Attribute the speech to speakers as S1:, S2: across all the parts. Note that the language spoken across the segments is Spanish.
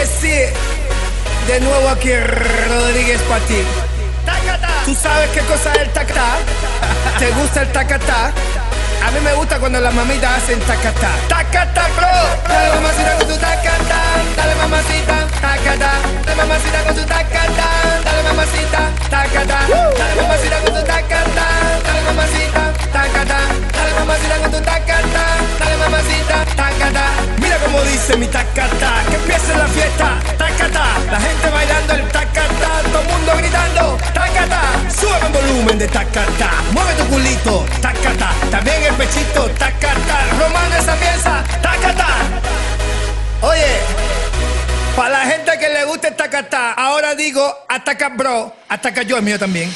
S1: que sí, de nuevo aquí Rodríguez para ti. ¿Tú sabes qué cosa es el tacatá? ¿Te gusta el tacatá? A mí me gusta cuando las mamitas hacen tacatá. Tacatá, bro. Dale mamacita con tu tacatá. Dale mamacita, tacatá. Dale mamacita con tu tacatá. Dale mamacita, tacatá. Dale mamacita con tu tacatá. Dale mamacita, tacatá. Dale mamacita con tu tacatá. Dale mamacita, tacatá. Mira cómo dice mi tacatá. Que empiece la fiesta, tacatá. La gente bailando el tacatá. Todo el mundo gritando, tacatá. Sube el volumen de tacatá. Mueve tu culito, tacatá. También el pechito, tacatá. Romano esa pieza, tacatá. Oye, para la gente que le guste el tacatá, ahora digo ataca bro, ataca yo, el mío también.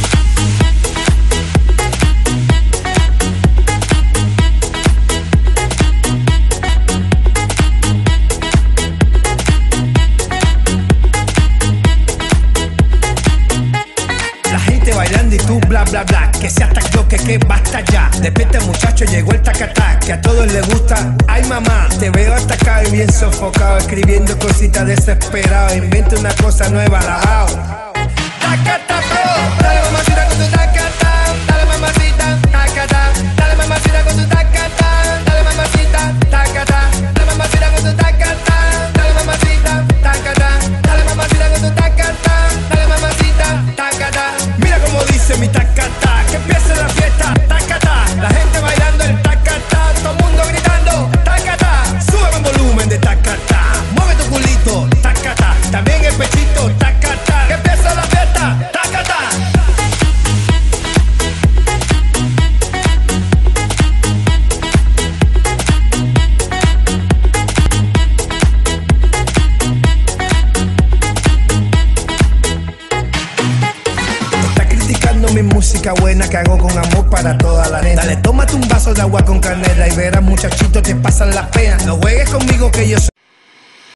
S1: Bailando y tú bla bla bla, que se atacó, que basta ya. Despierta muchacho, llegó el tacatá, que a todos les gusta. Ay mamá, te veo atacado y bien sofocado, escribiendo cositas desesperado. Inventa una cosa nueva, lavao. Tacatá, bro, dale mamacita con tu tacatá. Dale mamacita, tacatá. Dale mamacita con tu tacatá. Dale mamacita, tacatá. Dale mamacita con tu tacatá. Dale mamacita, tacatá. Dale mamacita con tu tacatá. Dale mamacita, tacatá. Mira como dice mi tacatá, que empiece la fiesta, tacatá. La gente bailando el tacatá, todo el mundo gritando, tacatá. Sube el volumen de tacatá, mueve tu culito, tacatá. También el pechito, tacatá. Que empiece la fiesta, tacatá. Mi música buena que hago con amor para toda la nena. Dale, tómate un vaso de agua con canela y verás muchachito te pasan las penas. No juegues conmigo que yo soy